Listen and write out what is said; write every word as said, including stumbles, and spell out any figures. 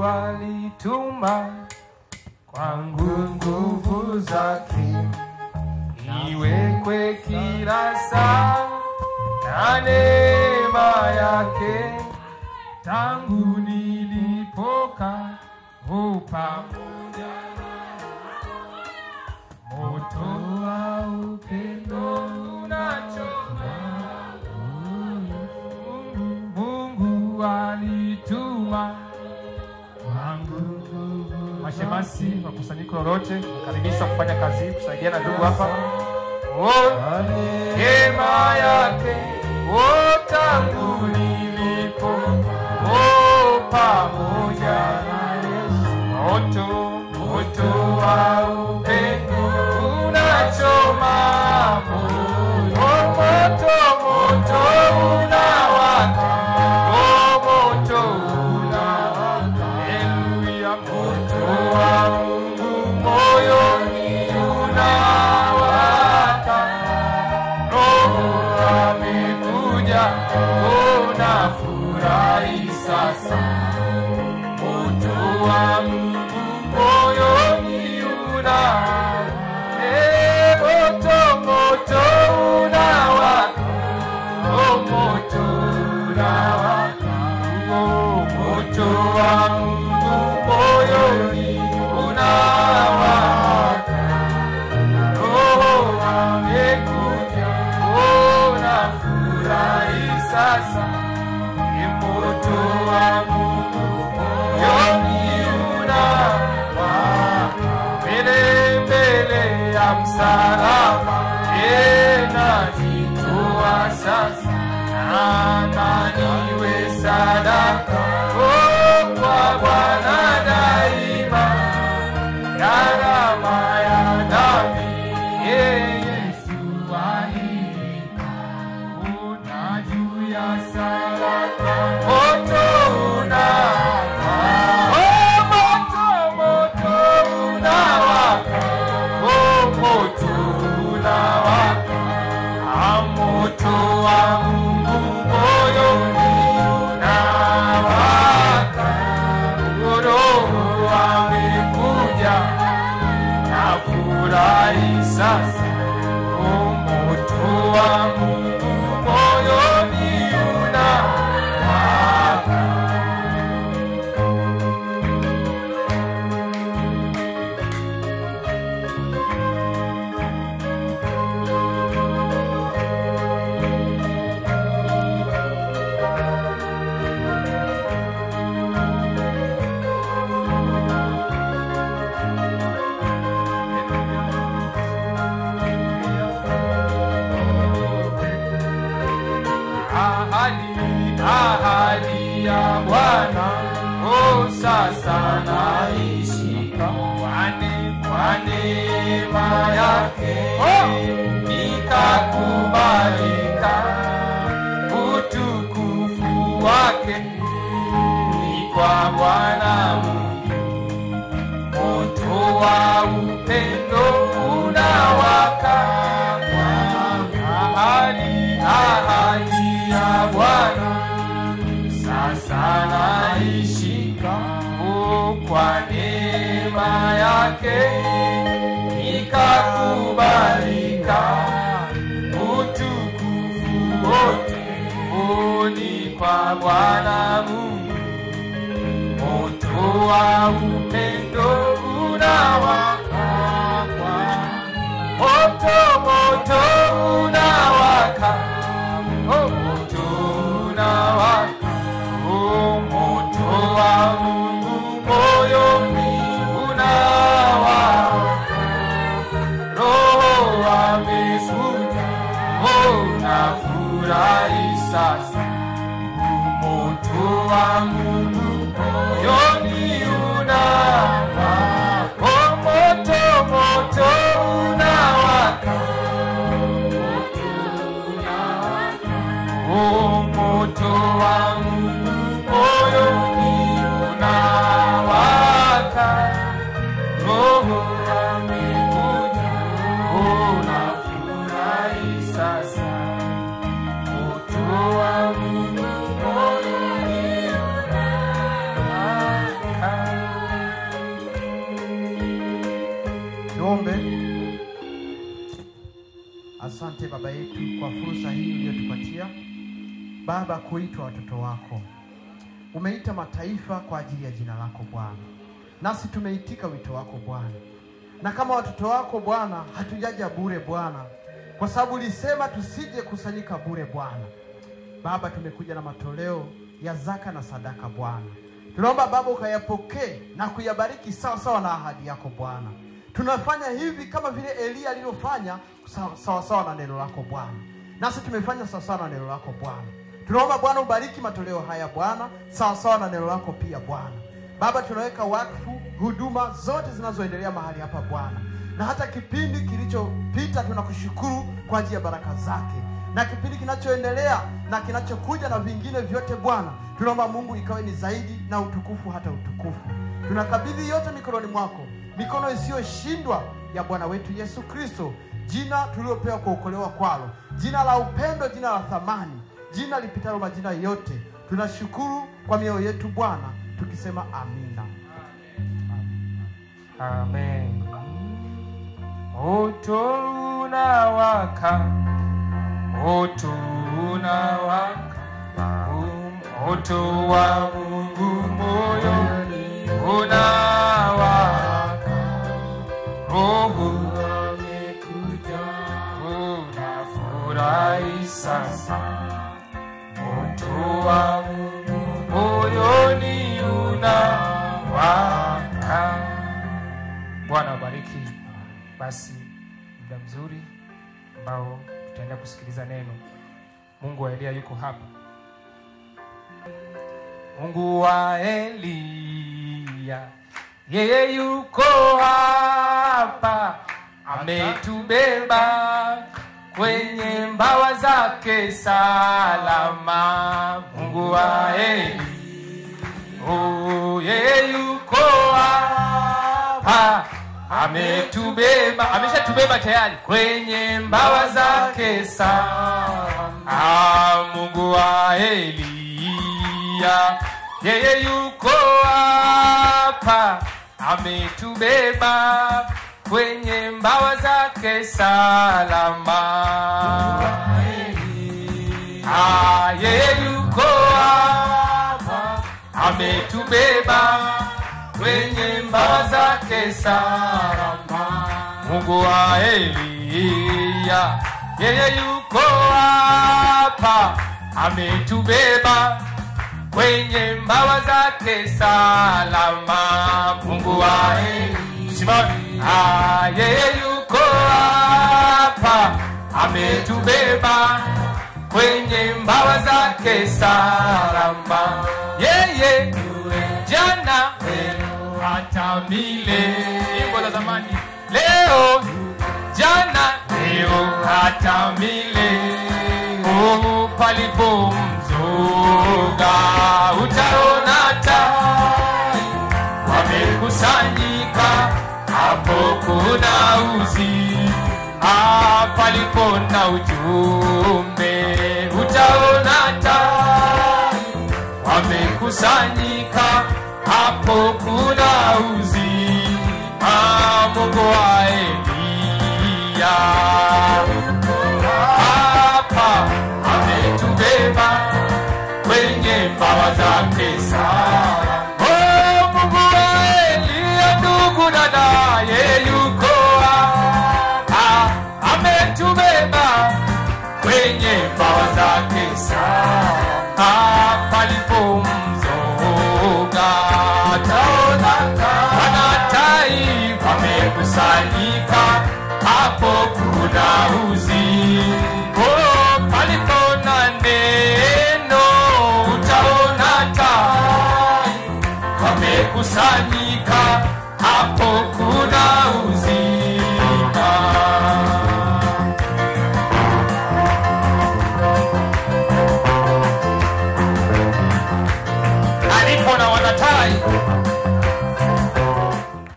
alituma kwangu nguvu zake, iwekwe kila saa na neema yake. Tangu nilipoka pamoja moto wa upendo unachoma, Mungu alituma kwangu. Mashemasi wa kusanyiko lolote karibishwa kufanya kazi, kusaidiana ndugu hapa. Oh, neema yake, oh, tangu nilipo, oh, pamoja na Yesu. Moto, moto wa upendo unachoma, oh, moto, moto unawaka, oh, moto unawaka. Haleluya, moto wa Mungu moyoni unawaka. Roho amekuja, unafurahi sasa. Moto wa Mungu moyoni unawaka. Eh, moto, moto unawaka. Oh, moto unawaka. Oh, moto wa Mungu moyoni unawaka. Roho amekuja, unafurahi sasa. Ni moto wa Mungu moyoni unawaka. Mbele mbele ya msalaba, najitoa sasa, na niwe sadaka, oh, kwa Bwana daima. Gharama ya dhambi, Yesu alipa, una juu ya salama. Moto unawaka, oh, moto, moto unawaka, oh, moto unawaka. Ah, moto wa Mungu moyoni unawaka. Roho amekuja, nafurahi sasa. Oh, moto wa Mungu moyoni unawaka. Ahadi, ahadi ya Bwana, oh, sasa naishika. Kwani kwa neema yake, oh, nikakubalika. Utukufu wake ni kwa Bwana Mungu. Moto wa upendo unawaka. Ahadi, ahadi ya Bwana, sasa naishika. Oh, kwa neema yake nikakubalika. Utukufu wote, oh, ni kwa Bwana Mungu. Moto wa upendo unawaka. Moto, moto unawaka. Oh, moto unawaka. Oh, moto wa Mungu moyoni unawaka. Roho amekuja, oh, nafurahi sasa. Moto wa Mungu moyoni unawaka. asante Baba yetu kwa fursa hii uliyotupatia Baba kuitwa watoto wako. Umeita mataifa kwa ajili ya jina lako Bwana. Nasi tumeitika wito wako Bwana. Na kama watoto wako Bwana, hatujaja bure Bwana, kwa sababu ulisema tusije kusanyika bure Bwana. Baba, tumekuja na matoleo ya zaka na sadaka Bwana. Tunaomba Baba ukayapokee na kuyabariki sawa sawa na ahadi yako Bwana. Tunafanya hivi kama vile Elia alivyofanya sawa sawa na neno lako Bwana. Nasi tumefanya sawa sawa na neno lako Bwana. Tunaomba Bwana ubariki matoleo haya Bwana, sawa sawa na neno lako pia Bwana. Baba, tunaweka wakfu huduma zote zinazoendelea mahali hapa Bwana. Na hata kipindi kilichopita tunakushukuru kwa ajili ya baraka zake. Na kipindi kinachoendelea na kinachokuja na vingine vyote Bwana, tunaomba Mungu ikawe ni zaidi na utukufu hata utukufu. Tunakabidhi yote mikononi mwako, mikono isiyoshindwa ya Bwana wetu Yesu Kristo, jina tuliopewa kuokolewa kwalo, jina la upendo, jina la thamani, jina lipitalo majina yote. Tunashukuru kwa mioyo yetu Bwana, tukisema amina. Amen. Moto unawaka, moto unawaka, moto wa Mungu moyoni unawaka. Roho amekuja, unafurahi sasa. Moto wa Mungu moyoni unawaka. Bwana wabariki. Basi muda mzuri ambao tutaenda kusikiliza neno. Mungu wa Elia yuko hapa. Mungu wa Elia, yeye yuko hapa. Ametubeba kwenye mbawa zake salama. Mungu wa Elia, oh, yeye yuko hapa. Ametubeba, ameshatubeba tayari kwenye mbawa zake salama. Ah, Mungu wa Elia, yeye yuko hapa. Ametubeba kwenye mbawa zake salama. Ah, yeye yuko hapa. Ametubeba kwenye mbawa zake salama. Mungu wa Elia, yeye yuko hapa. Ametubeba kwenye mbawa zake salama. Mungu wa Elia, simama. Ah, yeye yuko hapa. Ametubeba kwenye mbawa zake salama. Yeye jana hata milele, nyimbo za zamani, leo jana leo hata milele. Oh, palipo mzoga utaona tai wamekusanyika, hapo kuna uzi. Ah, palipo na ujumbe utaona tai wamekusanyika, hapo kuna uzi. Ah, Mungu wa Elia hapa. Ametubeba kwenye mbawa zake salama. Oh, Mungu wa Elia, ndugu dada, yeye yuko hapa. Ametubeba kwenye mbawa zake salama. Palipo mzoga taona wanatai wamekusanyika, hapo kuna uzi. Oh, palipo na neno utaona tai wamekusanyika, hapo